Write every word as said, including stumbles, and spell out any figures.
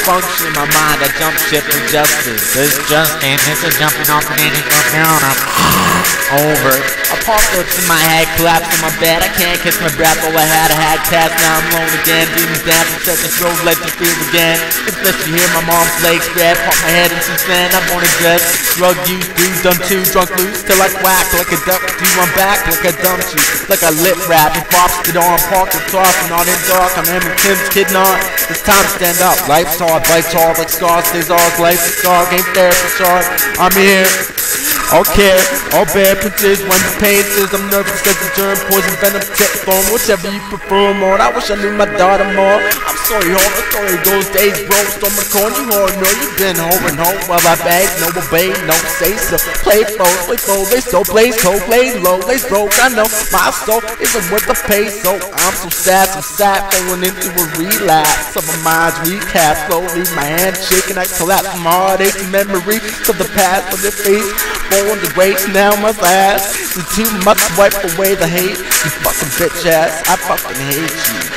function in my mind. I jump ship to justice. This Justin, this is jumping off an ending from down. I'm Over. Apocalypse in my head, collapse in my bed. I can't catch my breath. All I had, I had cast. Now I'm alone again. Demons dance and set the throat, let the feel again. It's best to hear my mom's legs spread. Pop my head into sand. I'm on a dress. Drug use, dude, done too. Drunk loose till I quack like a duck. Do I'm back like I dumped you. Like a lit rap. If Bob's it on, park the talk. I'm not in dark. I'm Emma Kim's kid not. It's time to stand up. Life's hard, life's hard like scars. Stays ours. Life's a dark. Ain't fair for short. I'm here. I'll care, I'll bear punches when the pain says I'm nervous cause the germ poison venom tip form, whichever you prefer more. I wish I knew my daughter more. I'm sorry, all the story those days, bro. Stole my corn, you hard, know you been home and home. Well, I beg, no obey, no say so. Play flow, play flow, they still blaze cold, blaze low, blaze broke. I know my soul isn't worth the pay, so I'm so sad, so sad, falling into a relapse. Of my mind's recap, slowly my hand shaking, I collapse from heartache and memory of the past of the face. On the grace, now my fast. It's too much to wipe away the hate. You fucking bitch ass, I fucking hate you.